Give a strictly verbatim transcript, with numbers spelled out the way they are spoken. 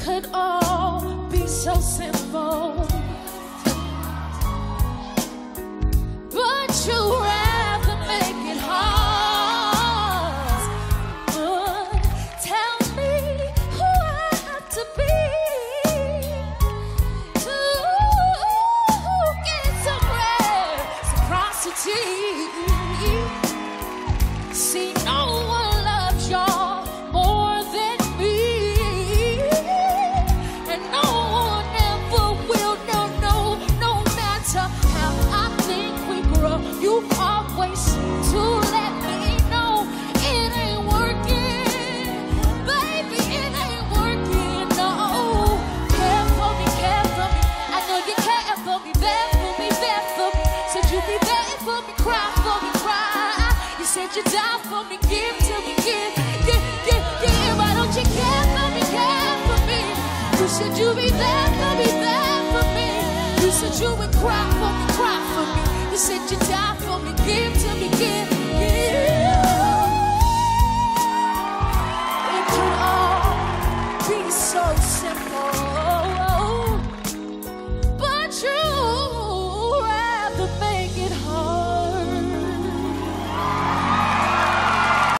could all be so simple, but you rather make it hard. But tell me who I have to be to get some reciprocity. See, no one loves y'all more than me, and no one ever will. No, no, no matter how I think we grow, you always seem to let me know it ain't working, baby, it ain't working. No, care for me, care for me. I know you care for me, there for me, there for me. Said you be there for me, cry for me, cry. You said you die for me, give to me, give, give, give, give. Why don't you care for me, care for me? You said you be there for me, there for me. You said you would cry for me, cry for me. You said you